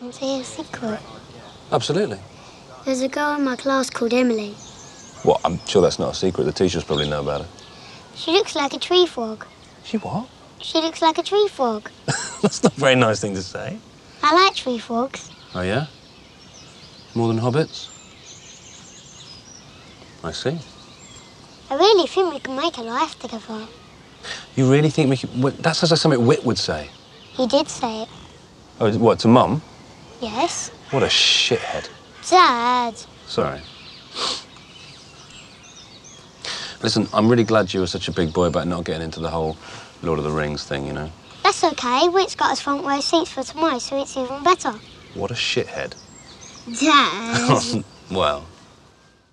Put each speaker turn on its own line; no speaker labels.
Want to hear a secret?
Absolutely.
There's a girl in my class called Emily.
Well, I'm sure that's not a secret. The teachers probably know about it.
She looks like a tree frog.
She what?
She looks like a tree frog.
That's not a very nice thing to say.
I like tree frogs.
Oh, yeah? More than hobbits? I see.
I really think we can make a life together.
You really think we can... That sounds like something Whit would say.
He did say it.
Oh, what, to Mum?
Yes.
What a shithead.
Dad.
Sorry. Listen, I'm really glad you were such a big boy about not getting into the whole Lord of the Rings thing, you know?
That's okay. Whit's got us front row seats for tomorrow, so it's even better.
What a shithead.
Dad.
Well...